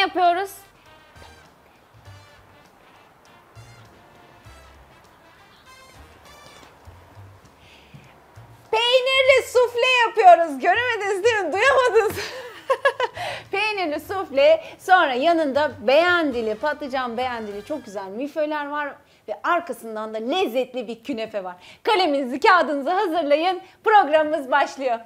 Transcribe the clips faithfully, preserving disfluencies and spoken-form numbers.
yapıyoruz? Peynirli sufle yapıyoruz. Göremediniz değil mi? Duyamadınız. Peynirli sufle, sonra yanında beğendili, patlıcan beğendili çok güzel milföyler var ve arkasından da lezzetli bir künefe var. Kaleminizi, kağıdınızı hazırlayın. Programımız başlıyor.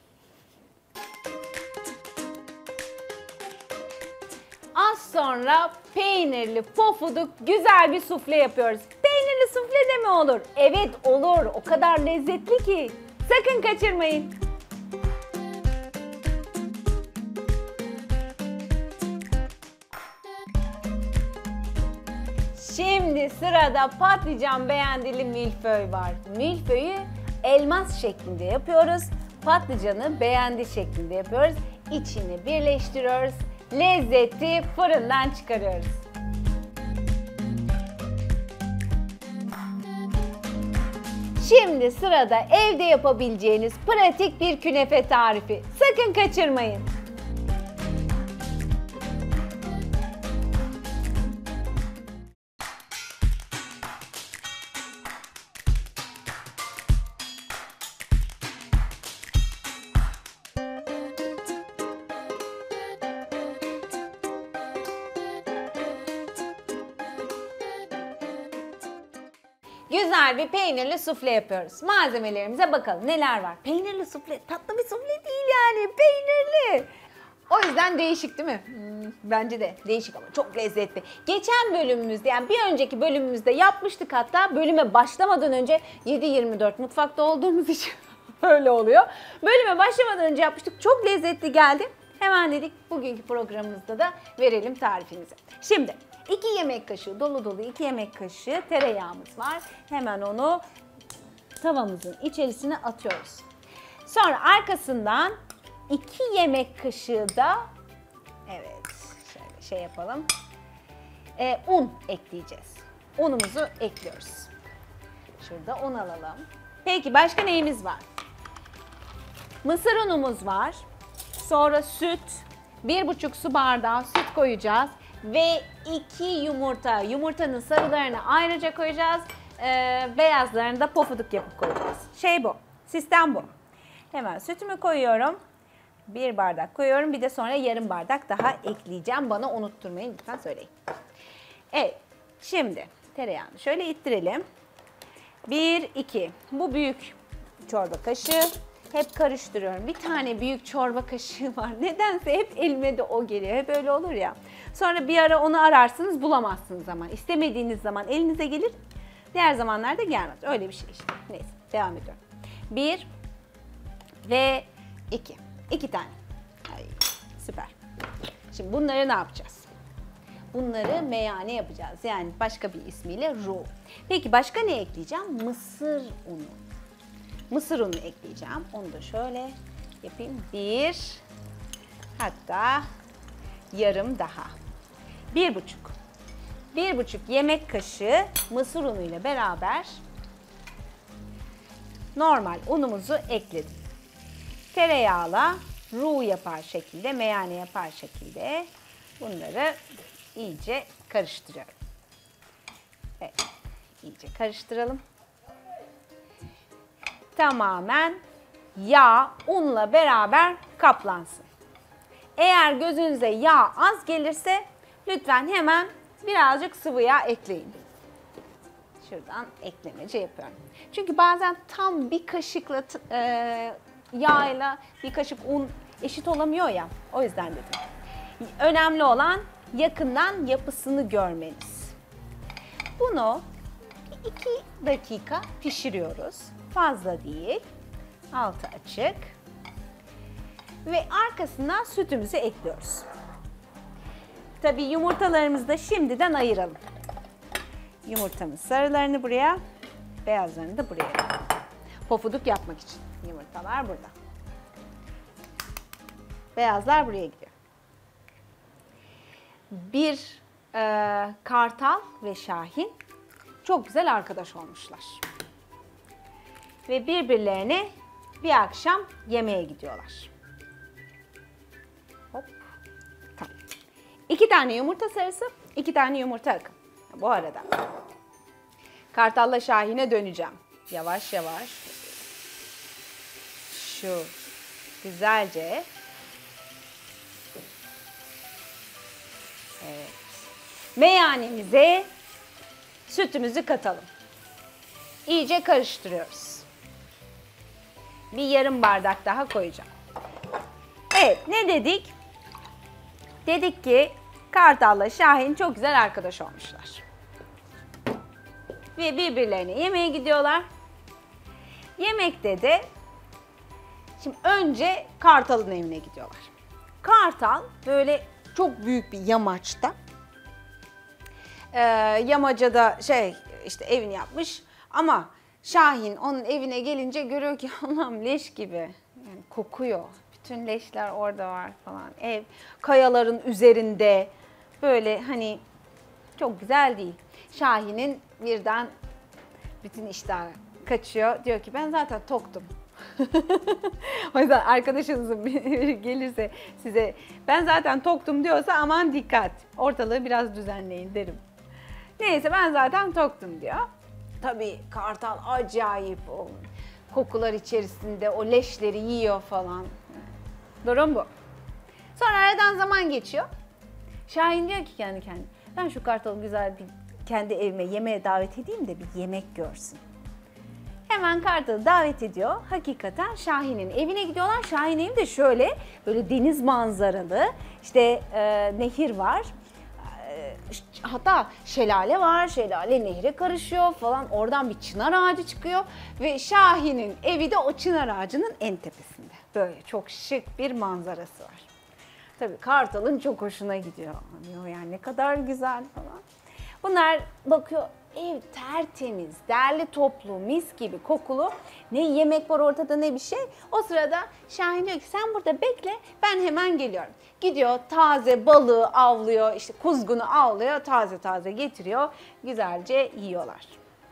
Az sonra peynirli, pofuduk, güzel bir sufle yapıyoruz. Peynirli sufle de mi olur? Evet olur. O kadar lezzetli ki. Sakın kaçırmayın. Şimdi sırada patlıcan beğendili milföy var. Milföyü elmas şeklinde yapıyoruz. Patlıcanı beğendi şeklinde yapıyoruz. İçini birleştiriyoruz. Lezzeti fırından çıkarıyoruz. Şimdi sırada evde yapabileceğiniz pratik bir künefe tarifi. Sakın kaçırmayın. Güzel bir peynirli sufle yapıyoruz. Malzemelerimize bakalım neler var. Peynirli sufle tatlı bir sufle değil yani, peynirli. O yüzden değişik değil mi? Hmm, bence de değişik ama çok lezzetli. Geçen bölümümüzde, yani bir önceki bölümümüzde yapmıştık, hatta bölüme başlamadan önce yedi yirmi dört mutfakta olduğumuz için öyle oluyor. Bölüme başlamadan önce yapmıştık, çok lezzetli geldi. Hemen dedik bugünkü programımızda da verelim tarifimizi. Şimdi iki yemek kaşığı, dolu dolu iki yemek kaşığı tereyağımız var. Hemen onu tavamızın içerisine atıyoruz. Sonra arkasından iki yemek kaşığı da, evet şöyle şey yapalım, e, un ekleyeceğiz. Unumuzu ekliyoruz. Şurada un alalım. Peki başka neyimiz var? Mısır unumuz var. Sonra süt, bir buçuk su bardağı süt koyacağız. Ve iki yumurta. Yumurtanın sarılarını ayrıca koyacağız. Ee, beyazlarını da pofuduk yapıp koyacağız. Şey bu. Sistem bu. Hemen sütümü koyuyorum. Bir bardak koyuyorum. Bir de sonra yarım bardak daha ekleyeceğim. Bana unutturmayın. Lütfen söyleyin. Evet. Şimdi tereyağını şöyle ittirelim. Bir, iki. Bu büyük çorba kaşığı. Hep karıştırıyorum. Bir tane büyük çorba kaşığı var. Nedense hep elime de o geliyor. Hep öyle olur ya. Sonra bir ara onu ararsınız, bulamazsınız ama. İstemediğiniz zaman elinize gelir. Diğer zamanlarda gelmez. Öyle bir şey işte. Neyse, devam ediyorum. Bir ve iki. İki tane. Ay, süper. Şimdi bunları ne yapacağız? Bunları meyane yapacağız. Yani başka bir ismiyle roux. Peki başka ne ekleyeceğim? Mısır unu. Mısır unu ekleyeceğim. Onu da şöyle yapayım. Bir, hatta yarım daha. Bir buçuk. Bir buçuk yemek kaşığı mısır unu ile beraber normal unumuzu ekledim. Tereyağla roux yapar şekilde, meyane yapar şekilde bunları iyice karıştırıyorum. Evet, iyice karıştıralım. Tamamen yağ unla beraber kaplansın. Eğer gözünüze yağ az gelirse lütfen hemen birazcık sıvı yağ ekleyin. Şuradan eklemece yapıyorum. Çünkü bazen tam bir kaşıkla e, yağla bir kaşık un eşit olamıyor ya. O yüzden dedim. Önemli olan yakından yapısını görmeniz. Bunu iki dakika pişiriyoruz. Fazla değil. Altı açık. Ve arkasından sütümüzü ekliyoruz. Tabii yumurtalarımızı da şimdiden ayıralım. Yumurtamın sarılarını buraya, beyazlarını da buraya. Pofuduk yapmak için yumurtalar burada. Beyazlar buraya gidiyor. Bir e, kartal ve şahin çok güzel arkadaş olmuşlar. Ve birbirlerine bir akşam yemeğe gidiyorlar. Hop. Tamam. İki tane yumurta sarısı, iki tane yumurta akı. Bu arada Kartal'la Şahin'e döneceğim. Yavaş yavaş. Şu güzelce. Evet. Meyanemize sütümüzü katalım. İyice karıştırıyoruz. Bir yarım bardak daha koyacağım. Evet, ne dedik? Dedik ki Kartal'la Şahin çok güzel arkadaş olmuşlar. Ve birbirlerine yemeğe gidiyorlar. Yemekte de şimdi önce Kartal'ın evine gidiyorlar. Kartal böyle çok büyük bir yamaçta. Ee, yamacada şey işte evini yapmış ama Şahin onun evine gelince görüyor ki Allah'ım leş gibi. Yani kokuyor. Bütün leşler orada var falan. Ev kayaların üzerinde böyle hani çok güzel değil. Şahin'in birden bütün iştahı kaçıyor. Diyor ki ben zaten toktum. O yüzden arkadaşınızın biri gelirse size ben zaten toktum diyorsa aman dikkat. Ortalığı biraz düzenleyin derim. Neyse ben zaten toktum diyor. Tabii Kartal acayip o kokular içerisinde o leşleri yiyor falan. Durum bu. Sonra aradan zaman geçiyor. Şahin diyor ki kendi kendine ben şu Kartal'ı güzel bir kendi evime yemeğe davet edeyim de bir yemek görsün. Hemen Kartal'ı davet ediyor. Hakikaten Şahin'in evine gidiyorlar. Şahin evi de şöyle böyle deniz manzaralı işte e, nehir var. E, hatta şelale var. Şelale nehre karışıyor falan. Oradan bir çınar ağacı çıkıyor. Ve Şahin'in evi de o çınar ağacının en tepesinde. Böyle çok şık bir manzarası var. Tabii Kartal'ın çok hoşuna gidiyor. Diyor yani ne kadar güzel falan. Bunlar bakıyor ev tertemiz, derli toplu, mis gibi kokulu. Ne yemek var ortada ne bir şey. O sırada Şahin diyor ki sen burada bekle ben hemen geliyorum. Gidiyor taze balığı avlıyor, işte kuzgunu avlıyor, taze taze getiriyor. Güzelce yiyorlar.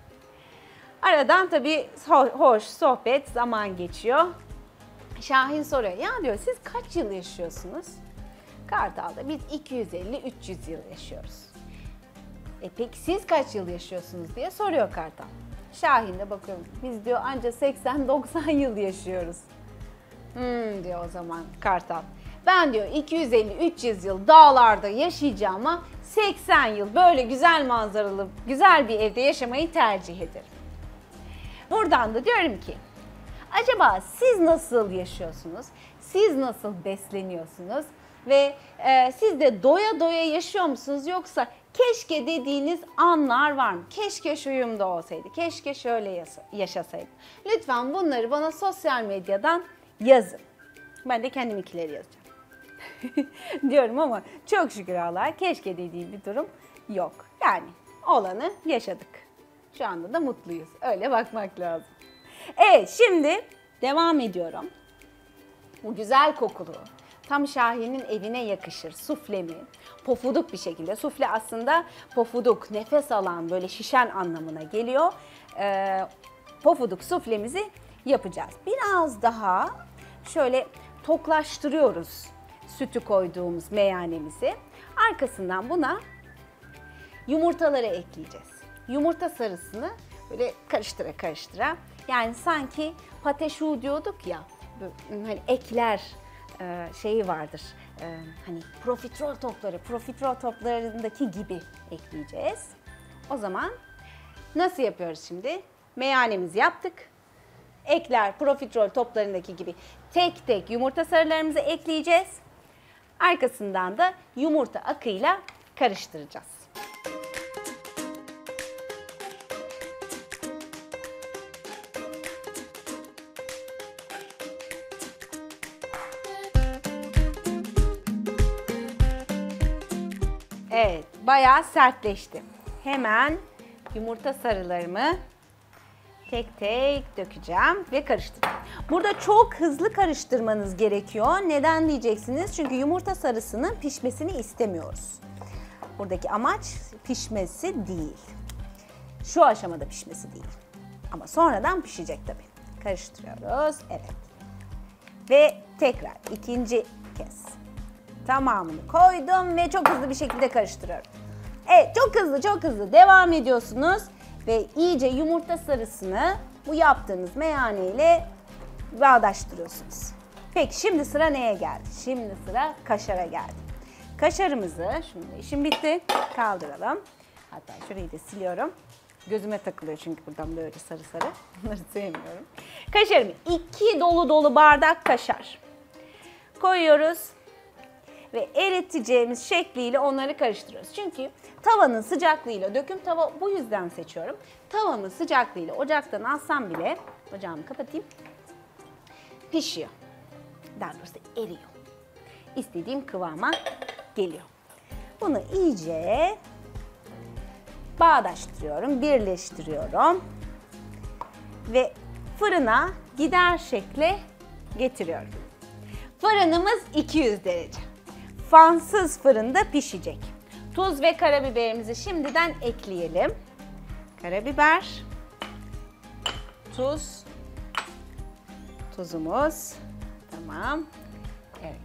Aradan tabii hoş sohbet zaman geçiyor. Şahin soruyor ya diyor siz kaç yıl yaşıyorsunuz? Kartal'da biz iki yüz elli üç yüz yıl yaşıyoruz. E peki siz kaç yıl yaşıyorsunuz diye soruyor Kartal. Şahin de bakıyorum biz diyor anca seksen doksan yıl yaşıyoruz. Hmm diyor o zaman Kartal. Ben diyor iki yüz elli üç yüz yıl dağlarda yaşayacağıma seksen yıl böyle güzel manzaralı güzel bir evde yaşamayı tercih ederim. Buradan da diyorum ki acaba siz nasıl yaşıyorsunuz? Siz nasıl besleniyorsunuz? Ve e, siz de doya doya yaşıyor musunuz? Yoksa keşke dediğiniz anlar var mı? Keşke şuyumda olsaydı, keşke şöyle yaşasaydım. Lütfen bunları bana sosyal medyadan yazın. Ben de kendiminkileri yazacağım. Diyorum ama çok şükür Allah'a keşke dediğim bir durum yok. Yani olanı yaşadık. Şu anda da mutluyuz. Öyle bakmak lazım. Evet şimdi devam ediyorum. Bu güzel kokulu, tam Şahin'in evine yakışır suflemi pofuduk bir şekilde. Sufle aslında pofuduk, nefes alan, böyle şişen anlamına geliyor. Ee, pofuduk suflemizi yapacağız. Biraz daha şöyle toklaştırıyoruz sütü koyduğumuz meyanemizi. Arkasından buna yumurtaları ekleyeceğiz. Yumurta sarısını böyle karıştıra karıştıra. Yani sanki pateşu diyorduk ya, hani ekler e, şeyi vardır. E, hani profiterol topları, profiterol toplarındaki gibi ekleyeceğiz. O zaman nasıl yapıyoruz şimdi? Meyanemizi yaptık. Ekler, profiterol toplarındaki gibi tek tek yumurta sarılarımızı ekleyeceğiz. Arkasından da yumurta akıyla karıştıracağız. Evet, bayağı sertleşti. Hemen yumurta sarılarımı tek tek dökeceğim ve karıştıracağım. Burada çok hızlı karıştırmanız gerekiyor. Neden diyeceksiniz? Çünkü yumurta sarısının pişmesini istemiyoruz. Buradaki amaç pişmesi değil. Şu aşamada pişmesi değil. Ama sonradan pişecek tabii. Karıştırıyoruz. Evet. Ve tekrar ikinci kez. Tamamını koydum ve çok hızlı bir şekilde karıştırıyorum. Evet, çok hızlı çok hızlı devam ediyorsunuz ve iyice yumurta sarısını bu yaptığınız meyhane ile bağdaştırıyorsunuz. Peki şimdi sıra neye geldi? Şimdi sıra kaşara geldi. Kaşarımızı, şimdi işim bitti, kaldıralım. Hatta şurayı da siliyorum. Gözüme takılıyor çünkü buradan böyle sarı sarı. Bunları sevmiyorum. Kaşarımı iki dolu dolu bardak kaşar koyuyoruz. Ve eriteceğimiz şekliyle onları karıştırıyoruz. Çünkü tavanın sıcaklığıyla, döküm tava bu yüzden seçiyorum. Tavamın sıcaklığıyla ocaktan alsam bile, ocağımı kapatayım, pişiyor. Daha doğrusu eriyor. İstediğim kıvama geliyor. Bunu iyice bağdaştırıyorum, birleştiriyorum. Ve fırına gider şekle getiriyorum. Fırınımız iki yüz derece. Fansız fırında pişecek. Tuz ve karabiberimizi şimdiden ekleyelim. Karabiber, tuz, tuzumuz, tamam. Evet.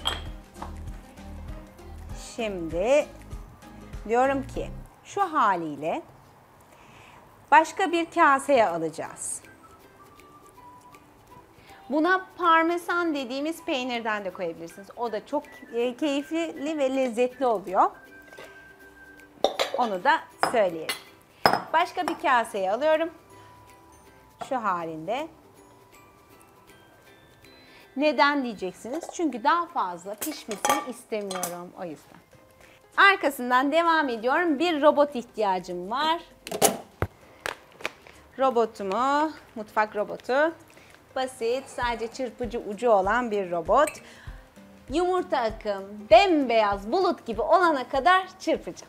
Şimdi diyorum ki şu haliyle başka bir kaseye alacağız. Buna parmesan dediğimiz peynirden de koyabilirsiniz. O da çok keyifli ve lezzetli oluyor. Onu da söyleyelim. Başka bir kaseye alıyorum. Şu halinde. Neden diyeceksiniz? Çünkü daha fazla pişmesini istemiyorum o yüzden. Arkasından devam ediyorum. Bir robot ihtiyacım var. Robotumu, mutfak robotu. Basit, sadece çırpıcı ucu olan bir robot. Yumurta akım bembeyaz bulut gibi olana kadar çırpacağım.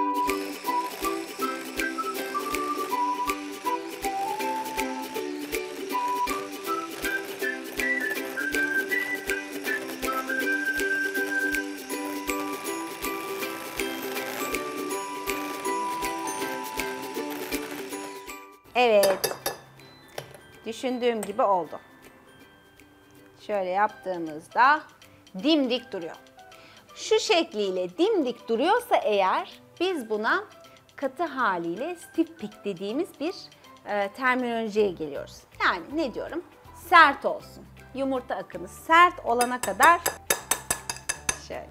Evet. Düşündüğüm gibi oldu. Şöyle yaptığımızda dimdik duruyor. Şu şekliyle dimdik duruyorsa eğer biz buna katı haliyle stiff pick dediğimiz bir e, terminolojiye geliyoruz. Yani ne diyorum? Sert olsun. Yumurta akımı sert olana kadar şöyle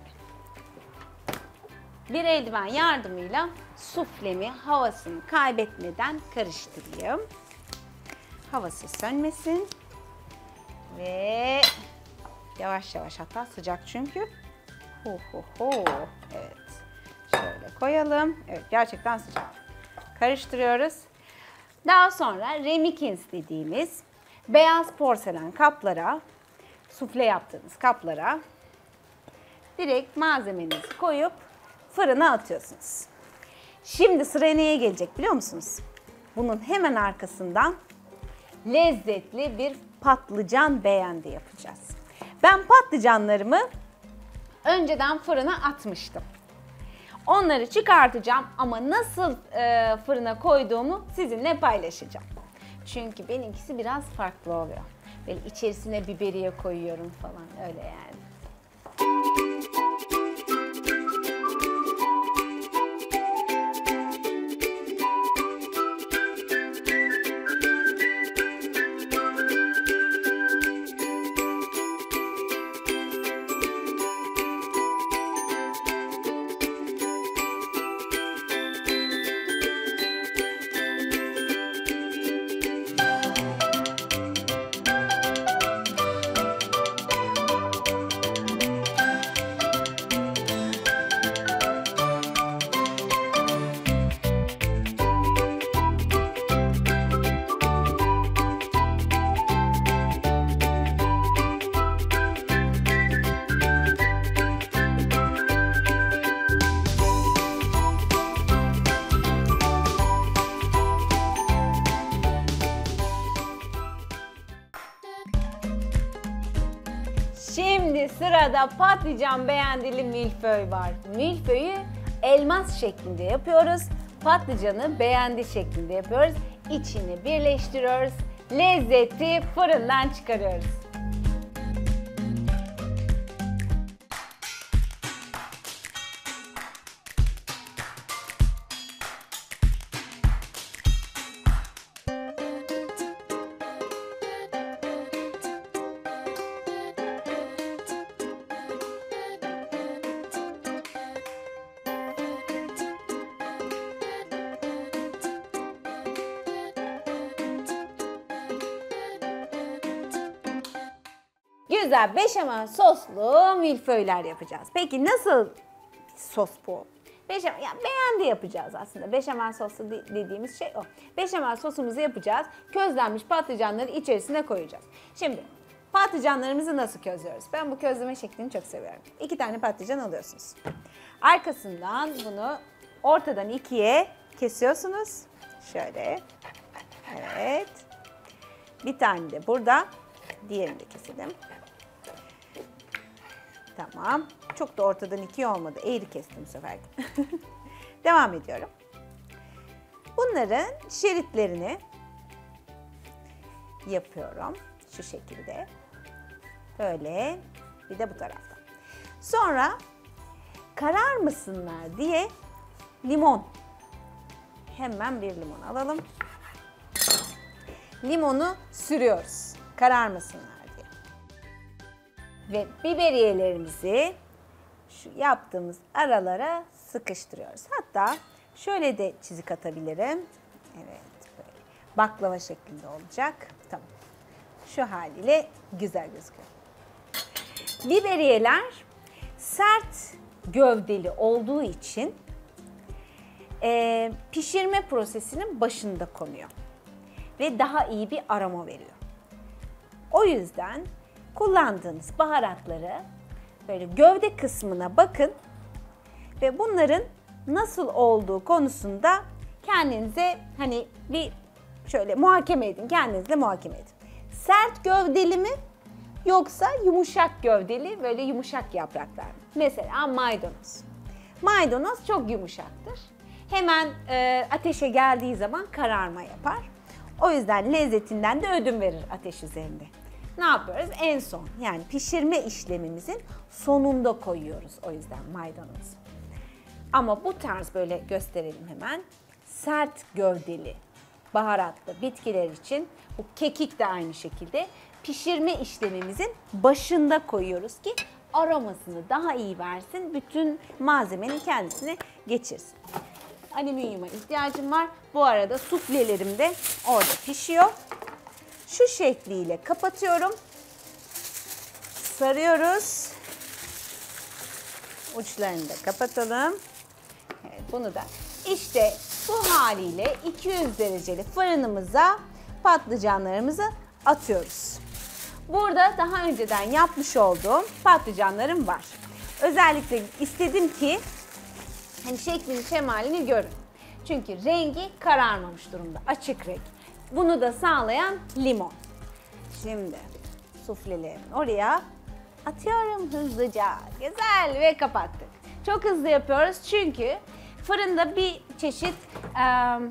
bir eldiven yardımıyla suflemi havasını kaybetmeden karıştırayım. Havası sönmesin ve yavaş yavaş, hatta sıcak çünkü. Ho ho ho. Evet. Şöyle koyalım. Evet, gerçekten sıcak. Karıştırıyoruz. Daha sonra remikins dediğimiz beyaz porselen kaplara, sufle yaptığınız kaplara direkt malzemenizi koyup fırına atıyorsunuz. Şimdi sıra neye gelecek biliyor musunuz? Bunun hemen arkasından lezzetli bir patlıcan beğendi yapacağız. Ben patlıcanlarımı önceden fırına atmıştım. Onları çıkartacağım ama nasıl e, fırına koyduğumu sizinle paylaşacağım. Çünkü benimkisi biraz farklı oluyor. Böyle içerisine biberiye koyuyorum falan, öyle yani. Şimdi sırada patlıcan beğendili milföy var. Milföyü elmas şeklinde yapıyoruz. Patlıcanı beğendi şeklinde yapıyoruz. İçini birleştiriyoruz. Lezzeti fırından çıkarıyoruz. güzel beşamel soslu milföyler yapacağız. Peki nasıl sos bu? Beşamel, yani beğendi yapacağız aslında. Beşamel soslu dediğimiz şey o. Beşamel sosumuzu yapacağız. Közlenmiş patlıcanları içerisine koyacağız. Şimdi patlıcanlarımızı nasıl közlüyoruz? Ben bu közleme şeklini çok seviyorum. İki tane patlıcan alıyorsunuz. Arkasından bunu ortadan ikiye kesiyorsunuz. Şöyle. Evet. Bir tane de burada. Diğerini de keselim. Tamam. Çok da ortadan ikiye olmadı. Eğri kestim bu sefer. Devam ediyorum. Bunların şeritlerini yapıyorum. Şu şekilde. Böyle. Bir de bu taraftan. Sonra kararmasınlar diye limon. Hemen bir limon alalım. Limonu sürüyoruz. Kararmasınlar diye. Ve biberiyelerimizi şu yaptığımız aralara sıkıştırıyoruz. Hatta şöyle de çizik atabilirim. Evet, böyle baklava şeklinde olacak. Tamam. Şu haliyle güzel gözüküyor. Biberiyeler sert gövdeli olduğu için e, pişirme prosesinin başında konuyor. Ve daha iyi bir aroma veriyor. O yüzden kullandığınız baharatları böyle gövde kısmına bakın ve bunların nasıl olduğu konusunda kendinize hani bir şöyle muhakeme edin, kendinizle muhakeme edin. Sert gövdeli mi yoksa yumuşak gövdeli, böyle yumuşak yapraklar mı? Mesela maydanoz. Maydanoz çok yumuşaktır. Hemen e, ateşe geldiği zaman kararma yapar. O yüzden lezzetinden de ödün verir ateş üzerinde. Ne yapıyoruz? En son, yani pişirme işlemimizin sonunda koyuyoruz o yüzden maydanozu. Ama bu tarz böyle gösterelim hemen. Sert gövdeli, baharatlı bitkiler için bu kekik de aynı şekilde pişirme işlemimizin başında koyuyoruz ki aromasını daha iyi versin, bütün malzemenin kendisine geçirsin. Alüminyuma ihtiyacım var. Bu arada suflelerim de orada pişiyor. Şu şekliyle kapatıyorum. Sarıyoruz. Uçlarını da kapatalım. Evet, bunu da işte bu haliyle iki yüz dereceli fırınımıza patlıcanlarımızı atıyoruz. Burada daha önceden yapmış olduğum patlıcanlarım var. Özellikle istedim ki hani şeklini, şemalini görün. Çünkü rengi kararmamış durumda, açık renk. Bunu da sağlayan limon. Şimdi suflelerimi oraya atıyorum hızlıca. Güzel ve kapattık. Çok hızlı yapıyoruz çünkü fırında bir çeşit e,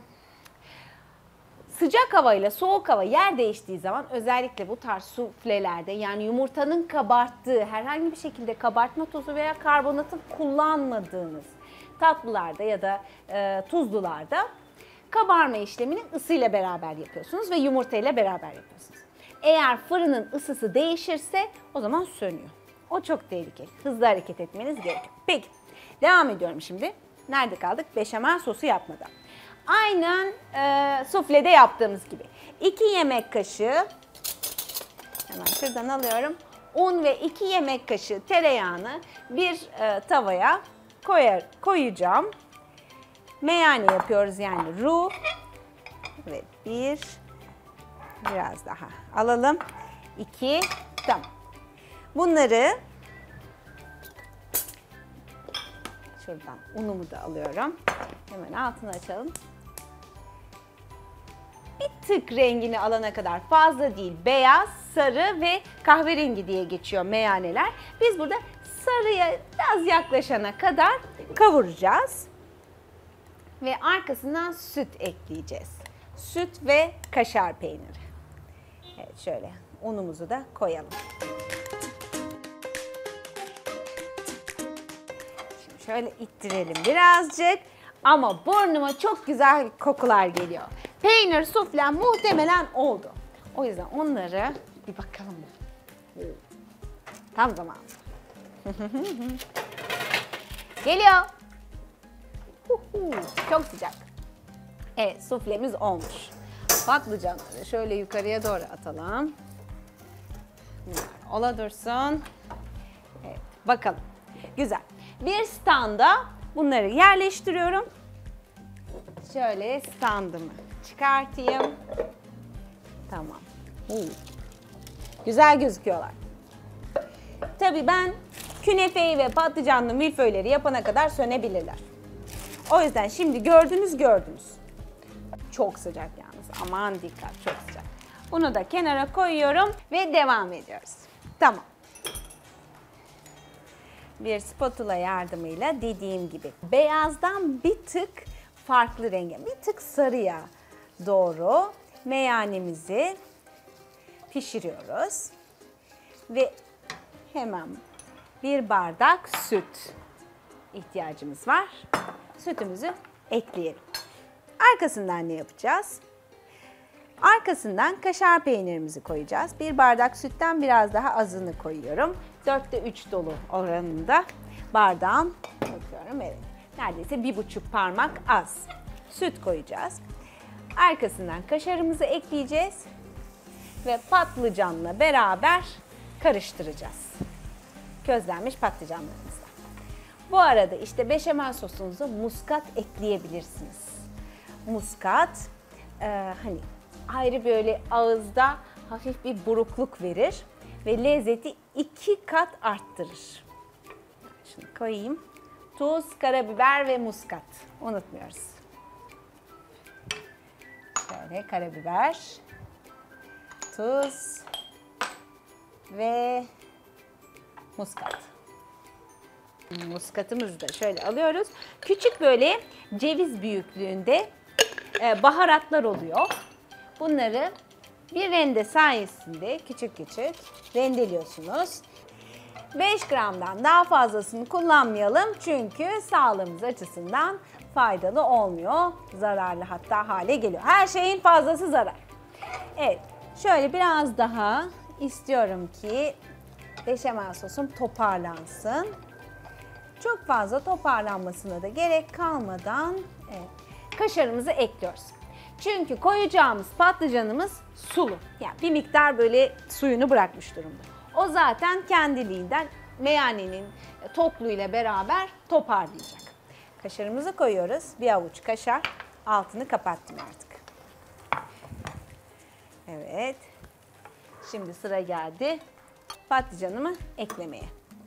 sıcak hava ile soğuk hava yer değiştiği zaman özellikle bu tarz suflelerde, yani yumurtanın kabarttığı, herhangi bir şekilde kabartma tozu veya karbonatı kullanmadığınız tatlılarda ya da e, tuzlularda kabarma işlemini ısıyla beraber yapıyorsunuz ve yumurtayla beraber yapıyorsunuz. Eğer fırının ısısı değişirse o zaman sönüyor. O çok tehlikeli. Hızlı hareket etmeniz gerekiyor. Peki, devam ediyorum şimdi. Nerede kaldık? Beşamel sosu yapmadan. Aynen e, suflede yaptığımız gibi. iki yemek kaşığı, hemen şuradan alıyorum. Un ve iki yemek kaşığı tereyağını bir e, tavaya koyar, koyacağım. Meyane yapıyoruz, yani roux. Ve bir, biraz daha alalım. İki, tamam. Bunları şuradan unumu da alıyorum. Hemen altını açalım. Bir tık rengini alana kadar, fazla değil, beyaz, sarı ve kahverengi diye geçiyor meyaneler. Biz burada sarıya biraz yaklaşana kadar kavuracağız. Ve arkasından süt ekleyeceğiz. Süt ve kaşar peyniri. Evet, şöyle unumuzu da koyalım. Şimdi şöyle ittirelim birazcık. Ama burnuma çok güzel kokular geliyor. Peynir suflem muhtemelen oldu. O yüzden onları bir bakalım. Tam zamanı. Geliyor. Çok sıcak. Evet, suflemiz olmuş. Patlıcanları şöyle yukarıya doğru atalım. Bunlar ola dursun. Evet, bakalım. Güzel. Bir standa bunları yerleştiriyorum. Şöyle standımı çıkartayım. Tamam. Oo. Güzel gözüküyorlar. Tabii ben künefeyi ve patlıcanlı milföyleri yapana kadar sönebilirler. O yüzden şimdi gördünüz gördünüz. Çok sıcak yalnız. Aman dikkat, çok sıcak. Bunu da kenara koyuyorum ve devam ediyoruz. Tamam. Bir spatula yardımıyla dediğim gibi beyazdan bir tık farklı renge, bir tık sarıya doğru meyanemizi pişiriyoruz. Ve hemen bir bardak süt ihtiyacımız var. Sütümüzü ekleyelim. Arkasından ne yapacağız? Arkasından kaşar peynirimizi koyacağız. Bir bardak sütten biraz daha azını koyuyorum. dörtte üç dolu oranında bardağım. Bakıyorum, evet. Neredeyse bir buçuk parmak az. Süt koyacağız. Arkasından kaşarımızı ekleyeceğiz. Ve patlıcanla beraber karıştıracağız. Közlenmiş patlıcanlarımızla. Bu arada işte beşamel sosunuza muskat ekleyebilirsiniz. Muskat e, hani ayrı böyle ağızda hafif bir burukluk verir ve lezzeti iki kat arttırır. Şunu koyayım. Tuz, karabiber ve muskat. Unutmuyoruz. Şöyle karabiber, tuz ve muskat. Muskatımızı da şöyle alıyoruz. Küçük böyle ceviz büyüklüğünde e, baharatlar oluyor. Bunları bir rende sayesinde küçük küçük rendeliyorsunuz. beş gramdan daha fazlasını kullanmayalım çünkü sağlığımız açısından faydalı olmuyor. Zararlı hatta hale geliyor. Her şeyin fazlası zarar. Evet, şöyle biraz daha istiyorum ki beşamel sosum toparlansın. Çok fazla toparlanmasına da gerek kalmadan evet, kaşarımızı ekliyoruz. Çünkü koyacağımız patlıcanımız sulu. Yani bir miktar böyle suyunu bırakmış durumda. O zaten kendiliğinden meyanenin topluğuyla beraber toparlayacak. Kaşarımızı koyuyoruz. Bir avuç kaşar. Altını kapattım artık. Evet. Şimdi sıra geldi patlıcanımı eklemeye.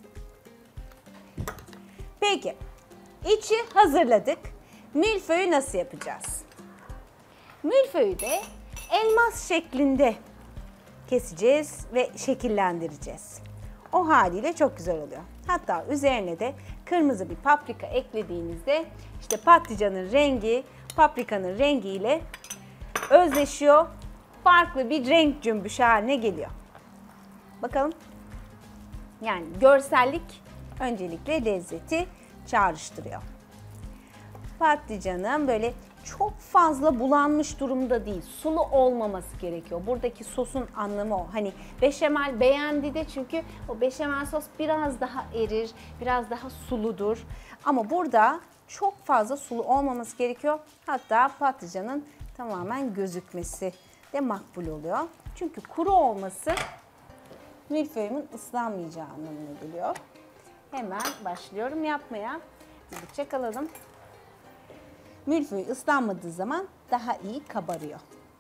Peki. İçi hazırladık. Milföyü nasıl yapacağız? Milföyü de elmas şeklinde keseceğiz ve şekillendireceğiz. O haliyle çok güzel oluyor. Hatta üzerine de kırmızı bir paprika eklediğinizde işte patlıcanın rengi paprikanın rengiyle özleşiyor. Farklı bir renk cümbüşü haline geliyor. Bakalım. Yani görsellik öncelikle lezzeti çağrıştırıyor. Patlıcanın böyle çok fazla bulanmış durumda değil. Sulu olmaması gerekiyor. Buradaki sosun anlamı o. Hani beşamel beğendi de çünkü o beşamel sos biraz daha erir, biraz daha suludur. Ama burada çok fazla sulu olmaması gerekiyor. Hatta patlıcanın tamamen gözükmesi de makbul oluyor. Çünkü kuru olması milföyümün ıslanmayacağı anlamına geliyor. Hemen başlıyorum yapmaya. Bir bıçak alalım. Milföy ıslanmadığı zaman daha iyi kabarıyor.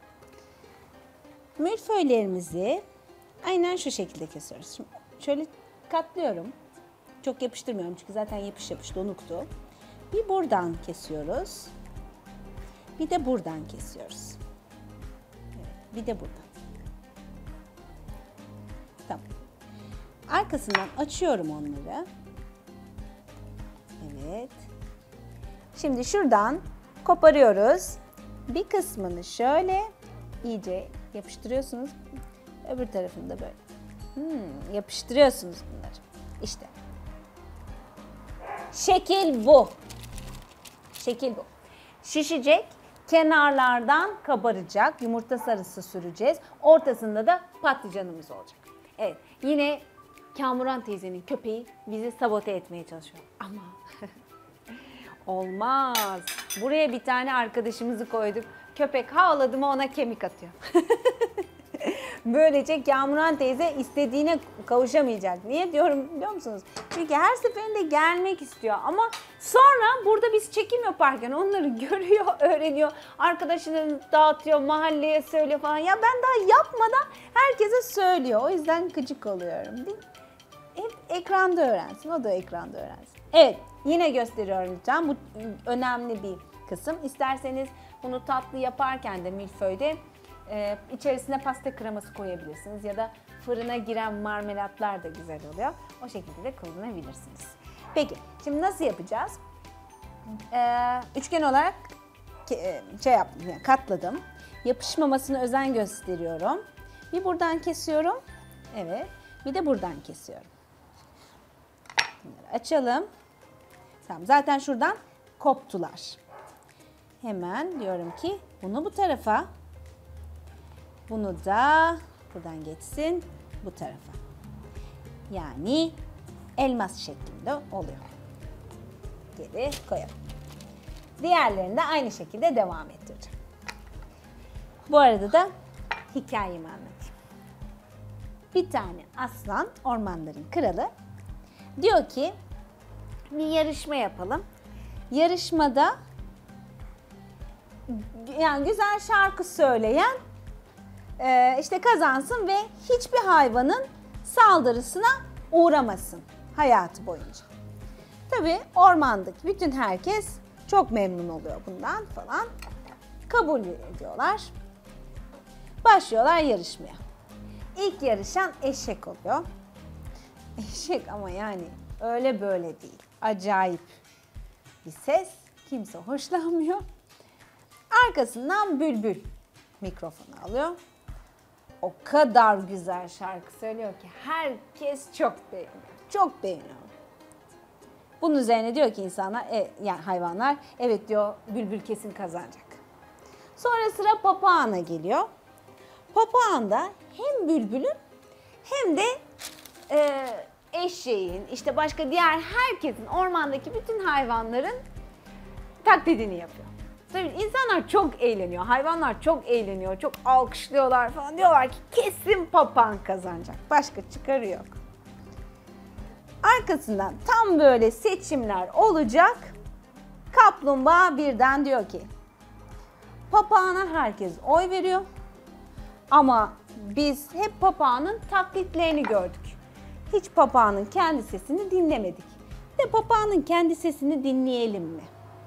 Milföylerimizi aynen şu şekilde kesiyoruz. Şimdi şöyle katlıyorum. Çok yapıştırmıyorum çünkü zaten yapış yapış donuktu. Bir buradan kesiyoruz. Bir de buradan kesiyoruz. Evet, bir de buradan. Tamam. Arkasından açıyorum onları. Evet. Şimdi şuradan koparıyoruz. Bir kısmını şöyle iyice yapıştırıyorsunuz. Öbür tarafını da böyle. Hmm, yapıştırıyorsunuz bunları. İşte. Şekil bu. Şekil bu. Şişecek. Kenarlardan kabaracak. Yumurta sarısı süreceğiz. Ortasında da patlıcanımız olacak. Evet. Yine Kamuran teyzenin köpeği bizi sabote etmeye çalışıyor. Ama olmaz. Buraya bir tane arkadaşımızı koyduk. Köpek havladı mı ona kemik atıyor. Böylece Kamuran teyze istediğine kavuşamayacak. Niye diyorum biliyor musunuz? Çünkü her seferinde gelmek istiyor ama sonra burada biz çekim yaparken onları görüyor, öğreniyor. Arkadaşını dağıtıyor, mahalleye söylüyor falan. Ya ben daha yapmadan herkese söylüyor. O yüzden gıcık oluyorum. Hep ekranda öğrensin, o da ekranda öğrensin. Evet, yine gösteriyorum lütfen. Bu önemli bir kısım. İsterseniz bunu tatlı yaparken de milföyde e, içerisine pasta kreması koyabilirsiniz ya da fırına giren marmelatlar da güzel oluyor. O şekilde de kullanabilirsiniz. Peki, şimdi nasıl yapacağız? Ee, üçgen olarak şey yaptım, yani katladım. Yapışmamasına özen gösteriyorum. Bir buradan kesiyorum. Evet. Bir de buradan kesiyorum. Bunları açalım. Tamam. Zaten şuradan koptular. Hemen diyorum ki bunu bu tarafa, bunu da buradan geçsin bu tarafa. Yani elmas şeklinde oluyor. Geri koyalım. Diğerlerini de aynı şekilde devam ettireceğim. Bu arada da hikayemi anlatayım. Bir tane aslan, ormanların kralı, diyor ki bir yarışma yapalım. Yarışmada yani güzel şarkı söyleyen e, işte kazansın ve hiçbir hayvanın saldırısına uğramasın hayatı boyunca. Tabii ormandaki bütün herkes çok memnun oluyor bundan falan. Kabul ediyorlar. Başlıyorlar yarışmaya. İlk yarışan eşek oluyor. Eşek ama yani öyle böyle değil. Acayip bir ses. Kimse hoşlanmıyor. Arkasından bülbül mikrofonu alıyor. O kadar güzel şarkı söylüyor ki herkes çok beğeniyor. Çok beğeniyor. Bunun üzerine diyor ki insanlar, e, yani hayvanlar, evet diyor bülbül kesin kazanacak. Sonra sıra papağana geliyor. Papağan da hem bülbülün hem de e, eşeğin, işte başka diğer herkesin, ormandaki bütün hayvanların taklidini yapıyor. Tabii insanlar çok eğleniyor, hayvanlar çok eğleniyor, çok alkışlıyorlar falan. Diyorlar ki kesin papağan kazanacak. Başka çıkarı yok. Arkasından tam böyle seçimler olacak. Kaplumbağa birden diyor ki papağana herkes oy veriyor. Ama biz hep papağanın taklitlerini gördük. Hiç papağanın kendi sesini dinlemedik. De papağanın kendi sesini dinleyelim mi?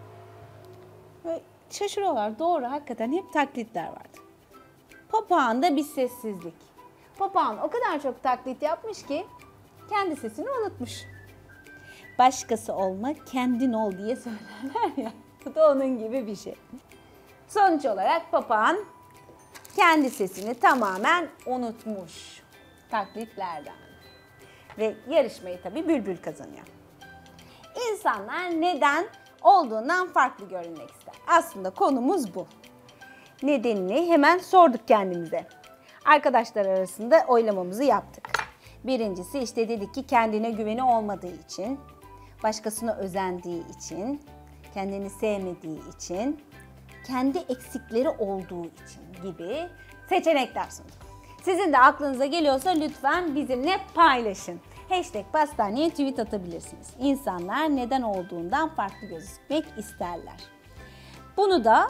Böyle şaşırıyorlar. Doğru, hakikaten hep taklitler vardı. Papağanda bir sessizlik. Papağan o kadar çok taklit yapmış ki kendi sesini unutmuş. Başkası olma, kendin ol diye söylerler ya. Bu da onun gibi bir şey. Sonuç olarak papağan kendi sesini tamamen unutmuş taklitlerden. Ve yarışmayı tabii bülbül kazanıyor. İnsanlar neden olduğundan farklı görünmek ister? Aslında konumuz bu. Nedenini hemen sorduk kendimize. Arkadaşlar arasında oylamamızı yaptık. Birincisi işte dedik ki kendine güveni olmadığı için, başkasına özendiği için, kendini sevmediği için, kendi eksikleri olduğu için gibi seçenekler sunduk. Sizin de aklınıza geliyorsa lütfen bizimle paylaşın. Hashtag pastaneye tweet atabilirsiniz. İnsanlar neden olduğundan farklı gözükmek isterler. Bunu da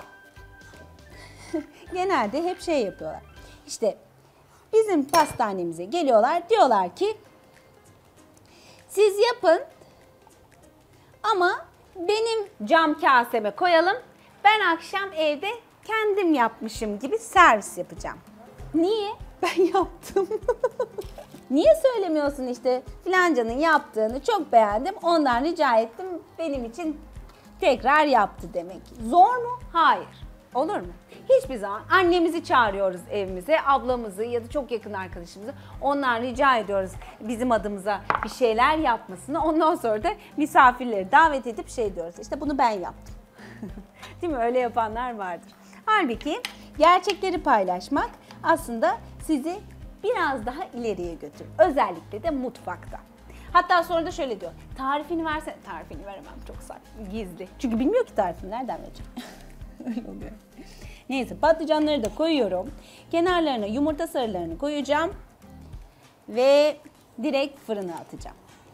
genelde hep şey yapıyorlar. İşte bizim pastanemize geliyorlar, diyorlar ki siz yapın ama benim cam kaseme koyalım. Ben akşam evde kendim yapmışım gibi servis yapacağım. Niye? Ben yaptım. Niye söylemiyorsun işte filancanın yaptığını çok beğendim, ondan rica ettim, benim için tekrar yaptı demek. Zor mu? Hayır. Olur mu? Hiçbir zaman annemizi çağırıyoruz evimize, ablamızı ya da çok yakın arkadaşımızı. Ondan rica ediyoruz bizim adımıza bir şeyler yapmasını. Ondan sonra da misafirleri davet edip şey diyoruz. İşte bunu ben yaptım. Değil mi? Öyle yapanlar vardır. Halbuki gerçekleri paylaşmak aslında sizi biraz daha ileriye götürür. Özellikle de mutfakta. Hatta sonra da şöyle diyor. Tarifini versene. Tarifini veremem, çok saklı, gizli. Çünkü bilmiyor ki tarifini nereden vereceğim. Öyle oluyor. Neyse, patlıcanları da koyuyorum. Kenarlarına yumurta sarılarını koyacağım. Ve direkt fırına atacağım.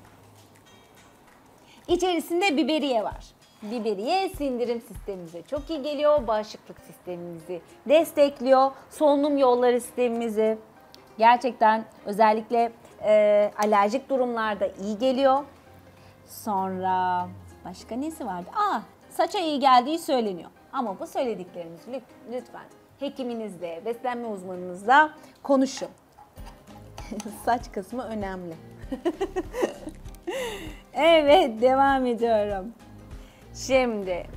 İçerisinde biberiye var. Biberiye sindirim sistemimize çok iyi geliyor. Bağışıklık sistemimizi destekliyor. Solunum yolları sistemimizi gerçekten özellikle e, alerjik durumlarda iyi geliyor. Sonra başka nesi vardı? Aa, saça iyi geldiği söyleniyor. Ama bu söylediklerimizi lütfen hekiminizle, beslenme uzmanınızla konuşun. Saç kısmı önemli. Evet, devam ediyorum. Şimdi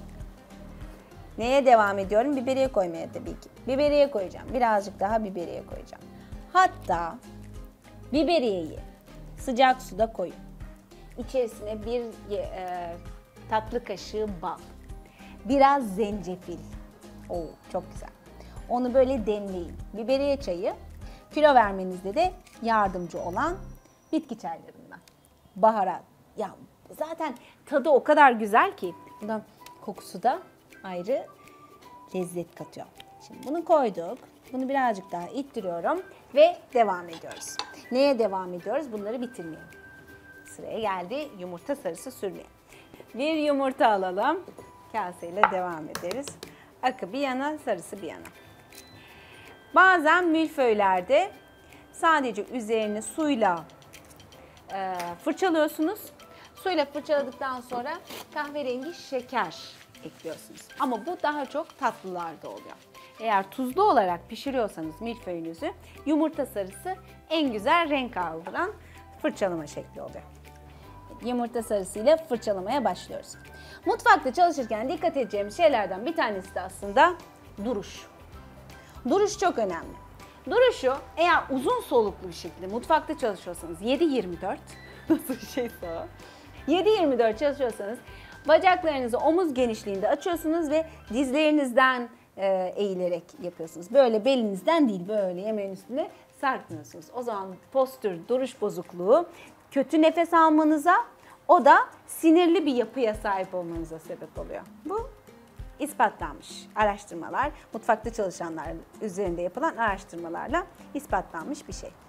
neye devam ediyorum? Biberiye koymaya tabii ki. Biberiye koyacağım. Birazcık daha biberiye koyacağım. Hatta biberiyeyi sıcak suda koyun. İçerisine bir e, tatlı kaşığı bal, biraz zencefil. Oo, çok güzel. Onu böyle demleyin. Biberiye çayı kilo vermenizde de yardımcı olan bitki çaylarından. Baharat. Ya zaten tadı o kadar güzel ki bundan kokusu da ayrı lezzet katıyor. Şimdi bunu koyduk. Bunu birazcık daha ittiriyorum ve devam ediyoruz. Neye devam ediyoruz? Bunları bitirmeyelim. Sıraya geldi yumurta sarısı sürmeye. Bir yumurta alalım. Kaseyle devam ederiz. Akı bir yana, sarısı bir yana. Bazen milföylerde sadece üzerini suyla e, fırçalıyorsunuz. Suyla fırçaladıktan sonra kahverengi şeker ekliyorsunuz. Ama bu daha çok tatlılarda oluyor. Eğer tuzlu olarak pişiriyorsanız milföyünüzü, yumurta sarısı en güzel renk aldıran fırçalama şekli oluyor. Yumurta sarısıyla fırçalamaya başlıyoruz. Mutfakta çalışırken dikkat edeceğimiz şeylerden bir tanesi de aslında duruş. Duruş çok önemli. Duruşu eğer uzun soluklu bir şekilde mutfakta çalışıyorsanız yedi yirmi dört nasıl bir şeyse o. yedi yirmi dört çalışıyorsanız bacaklarınızı omuz genişliğinde açıyorsunuz ve dizlerinizden e, eğilerek yapıyorsunuz. Böyle belinizden değil, böyle yemeğin üstüne sarkmıyorsunuz. O zaman postür, duruş bozukluğu kötü nefes almanıza, o da sinirli bir yapıya sahip olmanıza sebep oluyor. Bu ispatlanmış araştırmalar, mutfakta çalışanlar üzerinde yapılan araştırmalarla ispatlanmış bir şey.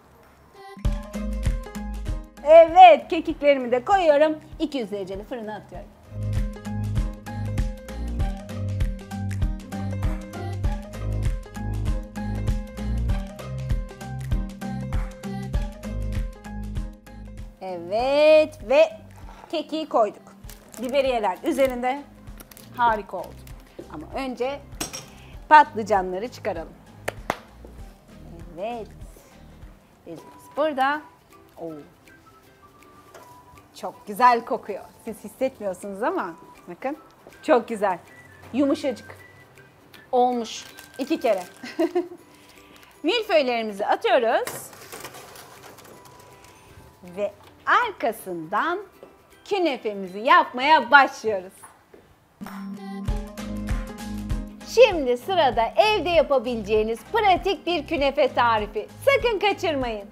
Evet, kekiklerimi de koyuyorum. iki yüz dereceli fırına atıyorum. Evet ve kekiği koyduk. Biberiyeler üzerinde harika oldu. Ama önce patlıcanları çıkaralım. Evet. Bezimiz burada. Oo. Çok güzel kokuyor. Siz hissetmiyorsunuz ama bakın çok güzel. Yumuşacık. Olmuş. İki kere. Milföylerimizi atıyoruz. Ve arkasından künefemizi yapmaya başlıyoruz. Şimdi sırada evde yapabileceğiniz pratik bir künefe tarifi. Sakın kaçırmayın.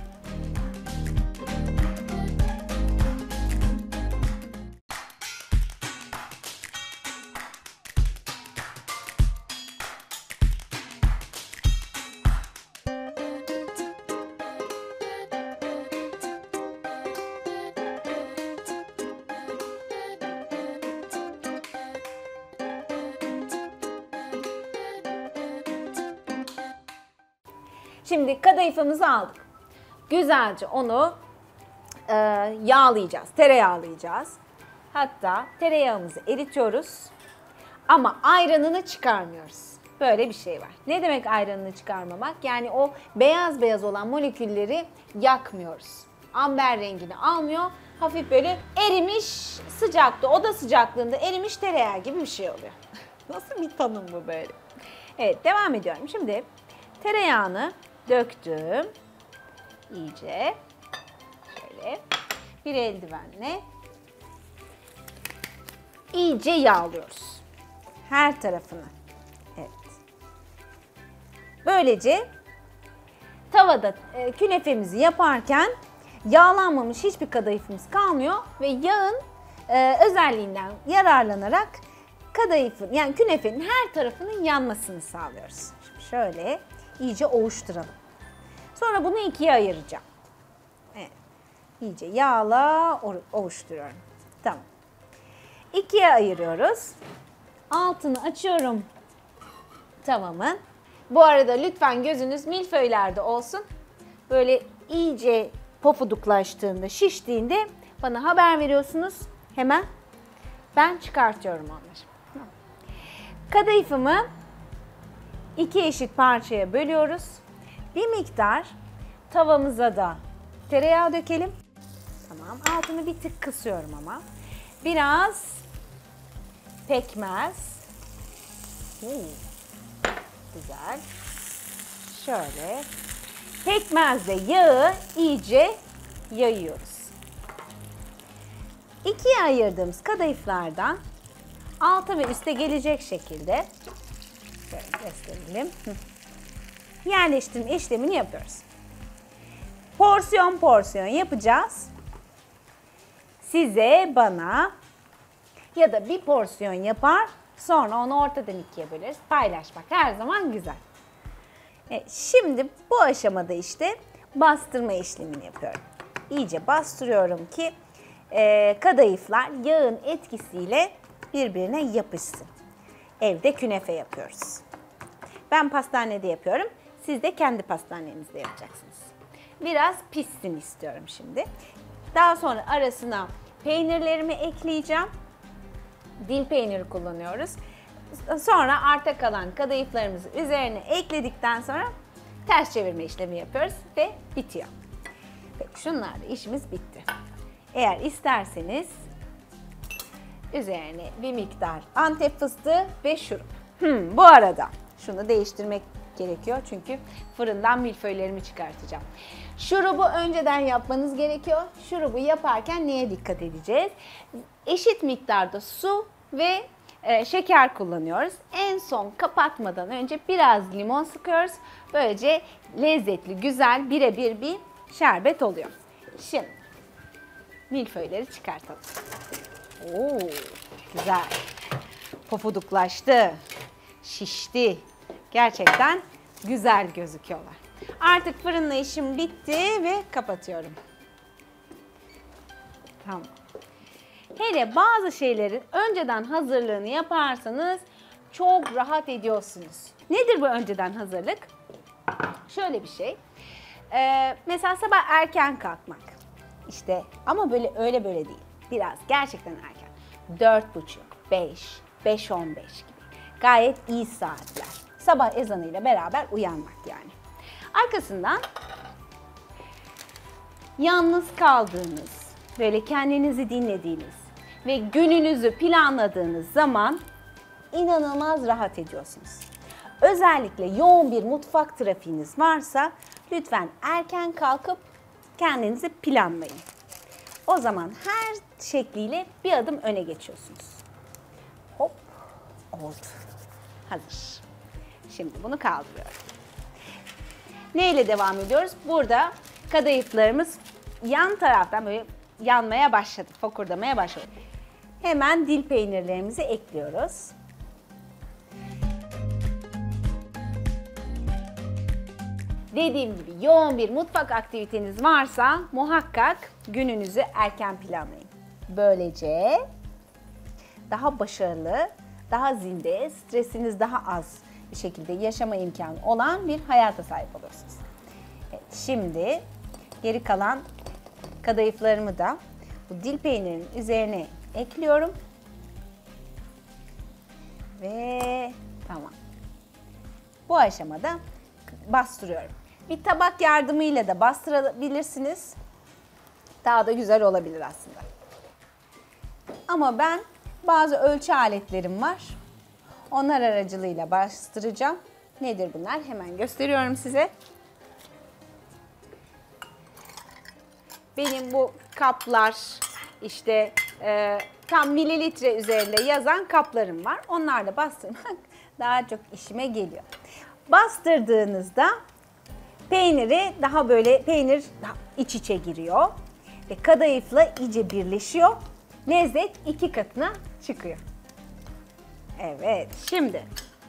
Şimdi kadayıfımızı aldık. Güzelce onu e, yağlayacağız, tereyağlayacağız. Hatta tereyağımızı eritiyoruz ama ayranını çıkarmıyoruz. Böyle bir şey var. Ne demek ayranını çıkarmamak? Yani o beyaz beyaz olan molekülleri yakmıyoruz. Amber rengini almıyor. Hafif böyle erimiş sıcakta, oda sıcaklığında erimiş tereyağı gibi bir şey oluyor. Nasıl bir tanım bu böyle? Evet, devam ediyorum. Şimdi tereyağını döktüm. İyice böyle bir eldivenle iyice yağlıyoruz. Her tarafını. Evet. Böylece tavada e, künefemizi yaparken yağlanmamış hiçbir kadayıfımız kalmıyor ve yağın e, özelliğinden yararlanarak kadayıfın yani künefenin her tarafının yanmasını sağlıyoruz. Şimdi şöyle iyice ovuşturalım. Sonra bunu ikiye ayıracağım. Evet. İyice yağla ovuşturuyorum. Tamam. İkiye ayırıyoruz. Altını açıyorum tavamın. Bu arada lütfen gözünüz milföylerde olsun. Böyle iyice pofuduklaştığında, şiştiğinde bana haber veriyorsunuz. Hemen ben çıkartıyorum onları. Kadayıfımı iki eşit parçaya bölüyoruz. Bir miktar tavamıza da tereyağı dökelim. Tamam, altını bir tık kısıyorum ama. Biraz pekmez. Hmm. Güzel. Şöyle. Pekmezle yağı iyice yayıyoruz. İkiye ayırdığımız kadayıflardan alta ve üste gelecek şekilde şöyle gösterelim. Yerleştirme işlemini yapıyoruz. Porsiyon porsiyon yapacağız. Size, bana ya da bir porsiyon yapar, sonra onu ortadan ikiye böleriz. Paylaşmak her zaman güzel. Evet, şimdi bu aşamada işte bastırma işlemini yapıyorum. İyice bastırıyorum ki e, kadayıflar yağın etkisiyle birbirine yapışsın. Evde künefe yapıyoruz. Ben pastanede yapıyorum. Siz de kendi pastanenizde yapacaksınız. Biraz pişsin istiyorum şimdi. Daha sonra arasına peynirlerimi ekleyeceğim. Dil peyniri kullanıyoruz. Sonra arta kalan kadayıflarımızı üzerine ekledikten sonra ters çevirme işlemi yapıyoruz ve bitiyor. Peki şunlarla işimiz bitti. Eğer isterseniz üzerine bir miktar Antep fıstığı ve şurup. Hmm, bu arada şunu değiştirmek gerekiyor çünkü fırından milföylerimi çıkartacağım. Şurubu önceden yapmanız gerekiyor. Şurubu yaparken neye dikkat edeceğiz? Eşit miktarda su ve e, şeker kullanıyoruz. En son kapatmadan önce biraz limon sıkıyoruz. Böylece lezzetli, güzel, birebir bir şerbet oluyor. Şimdi milföyleri çıkartalım. Oo, güzel. Pofuduklaştı, şişti. Gerçekten güzel gözüküyorlar. Artık fırınla işim bitti ve kapatıyorum. Tamam. Hele bazı şeylerin önceden hazırlığını yaparsanız çok rahat ediyorsunuz. Nedir bu önceden hazırlık? Şöyle bir şey. Ee, mesela sabah erken kalkmak. İşte ama böyle öyle böyle değil. Biraz gerçekten erken. Dört buçuk, beş, beş on beş gibi. Gayet iyi saatler. Sabah ezanıyla beraber uyanmak yani. Arkasından yalnız kaldığınız, böyle kendinizi dinlediğiniz ve gününüzü planladığınız zaman inanılmaz rahat ediyorsunuz. Özellikle yoğun bir mutfak trafiğiniz varsa lütfen erken kalkıp kendinizi planlayın. O zaman her şekliyle bir adım öne geçiyorsunuz. Hop, oldu. Hazır. Şimdi bunu kaldırıyorum. Neyle devam ediyoruz? Burada kadayıflarımız yan taraftan böyle yanmaya başladı, fokurdamaya başladı. Hemen dil peynirlerimizi ekliyoruz. Dediğim gibi yoğun bir mutfak aktiviteniz varsa muhakkak gününüzü erken planlayın. Böylece daha başarılı, daha zinde, stresiniz daha az bir şekilde yaşama imkanı olan bir hayata sahip olursunuz. Evet, şimdi geri kalan kadayıflarımı da bu dil peynirinin üzerine ekliyorum. Ve tamam. Bu aşamada bastırıyorum. Bir tabak yardımıyla da bastırabilirsiniz. Daha da güzel olabilir aslında. Ama ben bazı ölçü aletlerim var. Onlar aracılığıyla bastıracağım. Nedir bunlar? Hemen gösteriyorum size. Benim bu kaplar işte e, tam mililitre üzerinde yazan kaplarım var. Onlarla bastırmak daha çok işime geliyor. Bastırdığınızda peyniri daha böyle peynir iç içe giriyor ve kadayıfla iyice birleşiyor. Lezzet iki katına çıkıyor. Evet, şimdi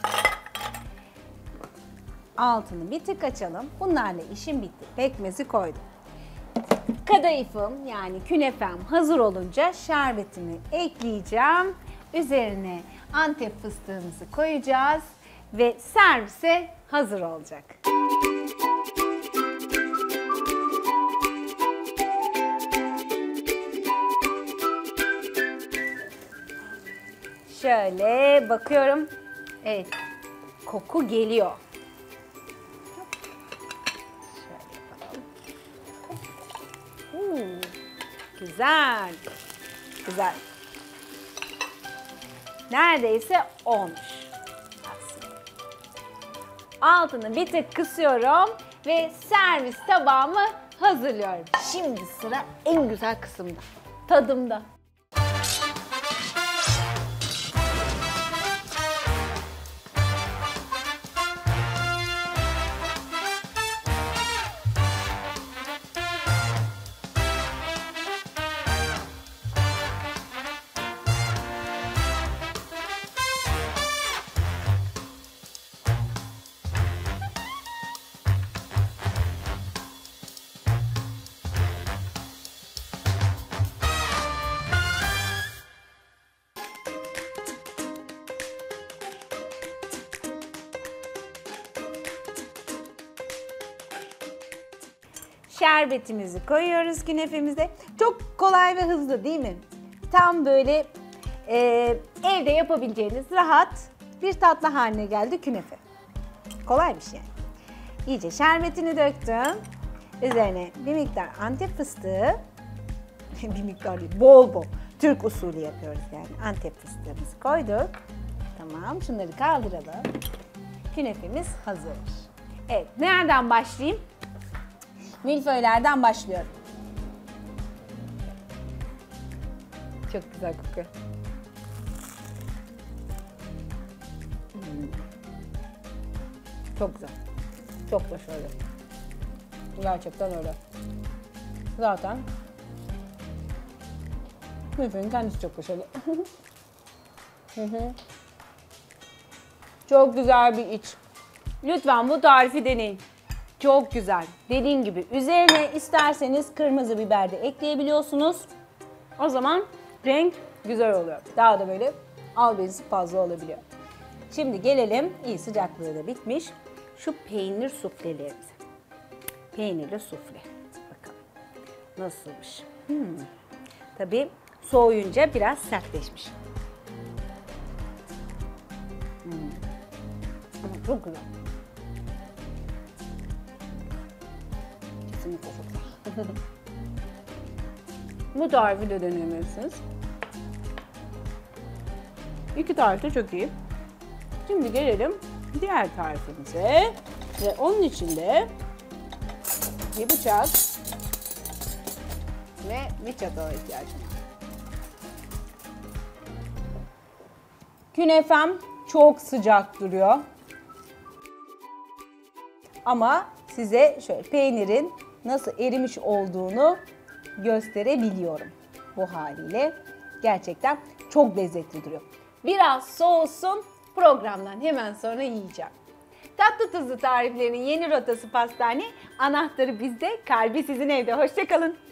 altını bir tık açalım. Bunlarla işim bitti. Pekmezi koydum. Kadayıfım yani künefem hazır olunca şerbetimi ekleyeceğim. Üzerine Antep fıstığımızı koyacağız ve servise hazır olacak. Şöyle bakıyorum. Evet, koku geliyor. Şöyle yapalım. Hmm, güzel. Güzel. Neredeyse olmuş. Aslında. Altını bir tık kısıyorum ve servis tabağımı hazırlıyorum. Şimdi sıra en güzel kısımda. Tadımda. Şerbetimizi koyuyoruz künefemize. Çok kolay ve hızlı değil mi? Tam böyle e, evde yapabileceğiniz rahat bir tatlı haline geldi künefe. Kolay bir şey yani. İyice şerbetini döktüm. Üzerine bir miktar Antep fıstığı, bir miktar değil, bol bol. Türk usulü yapıyoruz yani. Antep fıstığımızı koyduk. Tamam, şunları kaldıralım. Künefemiz hazır. Evet, nereden başlayayım? Milföylerden başlıyorum. Çok güzel kokuyor. Hmm. Çok güzel. Çok başarılı. Gerçekten öyle. Zaten milföyün kendisi çok başarılı. Çok güzel bir iç. Lütfen bu tarifi deneyin. Çok güzel. Dediğim gibi üzerine isterseniz kırmızı biber de ekleyebiliyorsunuz. O zaman renk güzel oluyor. Daha da böyle albenisi fazla olabiliyor. Şimdi gelelim, iyi sıcaklığı da bitmiş, şu peynir suflelerimize. Peynirli sufle. Bakalım nasılmış. Hmm. Tabii soğuyunca biraz sertleşmiş. Hmm. Ama çok güzel. Kesinlikle çok güzel. Bu tarifi de denemelisiniz. İki tarif de çok iyi. Şimdi gelelim diğer tarifimize. Ve onun için de bir bıçak ve bir çatala ihtiyacım var. Künefem çok sıcak duruyor. Ama size şöyle peynirin nasıl erimiş olduğunu gösterebiliyorum bu haliyle. Gerçekten çok lezzetli duruyor. Biraz soğusun, programdan hemen sonra yiyeceğim. Tatlı tuzlu tariflerin yeni rotası pastane, anahtarı bizde, kalbi sizin evde. Hoşça kalın.